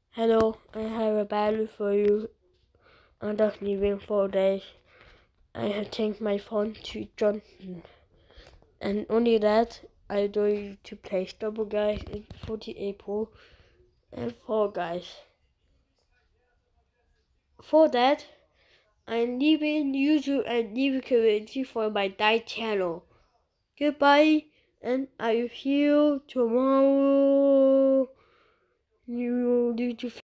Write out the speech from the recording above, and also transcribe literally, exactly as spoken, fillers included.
Hello, I have a battle for you. I'm just leaving four days. I have changed my phone to Johnson. And only that, I do to play Stubble Guys in forty-eight Pro and Fall Guys. For that, I'm leaving YouTube and leaving community for my diet channel. Goodbye, and I will see you tomorrow. You need to